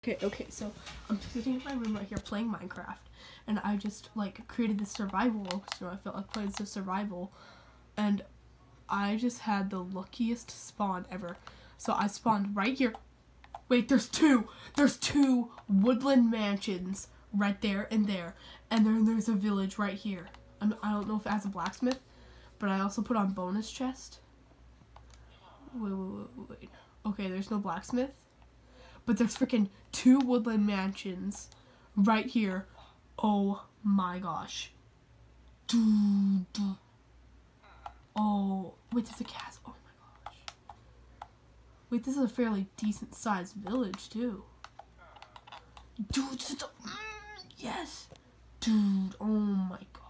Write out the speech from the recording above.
Okay, so I'm sitting in my room right here playing Minecraft, and I just, like, created this survival world, so I felt like playing some survival, and I just had the luckiest spawn ever. So I spawned right here. Wait, there's two woodland mansions right there, and then there's a village right here. I don't know if it has a blacksmith, but I also put on bonus chest. Wait. Okay, there's no blacksmith. But there's freaking 2 woodland mansions right here. Oh my gosh. Oh, wait, there's a castle. Oh my gosh. Wait, this is a fairly decent sized village too. Dude, yes. Dude, oh my god.